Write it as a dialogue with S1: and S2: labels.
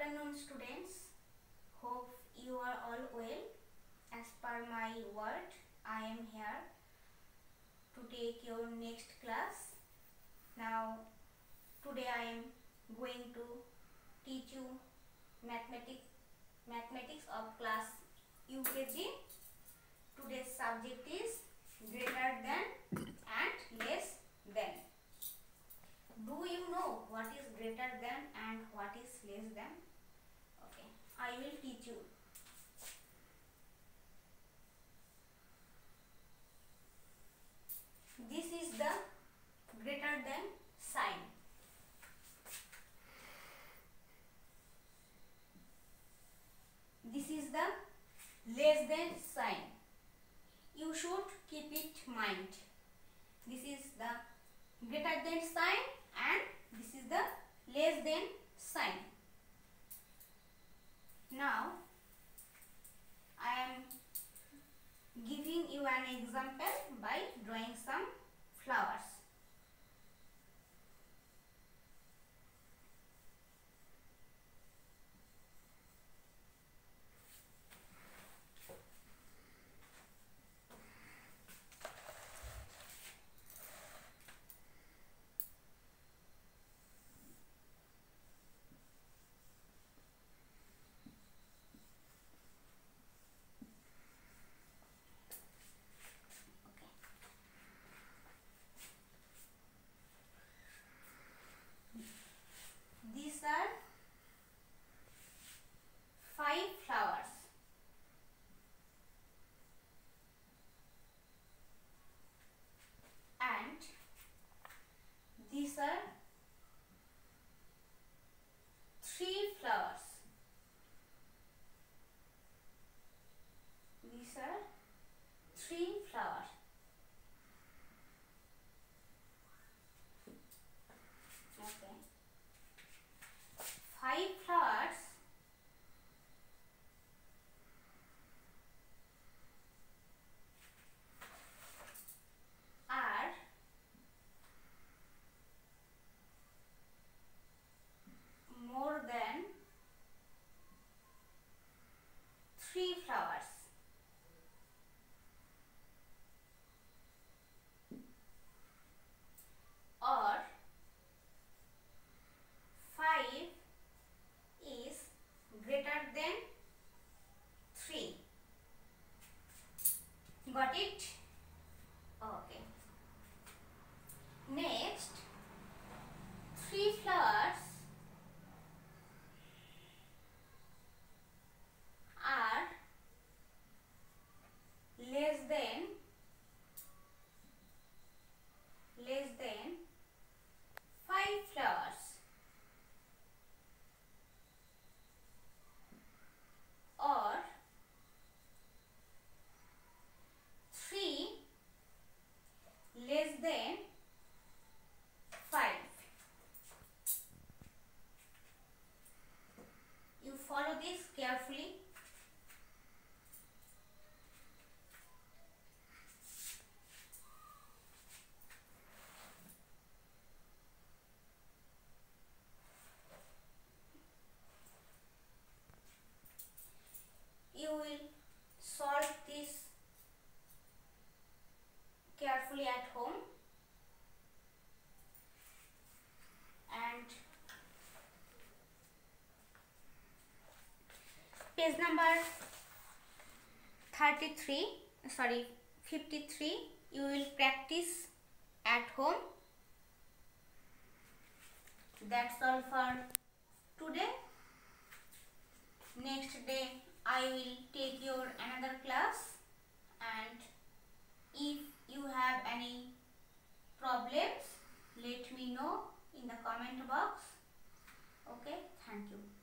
S1: afternoon, students. Hope you are all well. As per my word, I am here to take your next class. Now, today I am going to teach you mathematics of class UKG. Today's subject is greater than and less than. Do you know what is greater than and what is less than? Okay, I will teach you. This is the greater than sign. This is the less than sign. You should keep it in mind. This is the greater than sign and this is the less than sign. Now, I am giving you an example by drawing some flowers. These are 5 flowers. And these are 3 flowers. These are 3 flowers. Okay. 5 flowers are more than 3 flowers. Or 5 is greater than 3. Got it? Okay. Next, 3 flowers are less than 5 flowers. Or 3 less than 5. You follow this carefully. You will solve this carefully at home, and page number 53 you will practice at home. That's all for today. Next day I will take your another class, and if you have any problems, let me know in the comment box. Okay, thank you.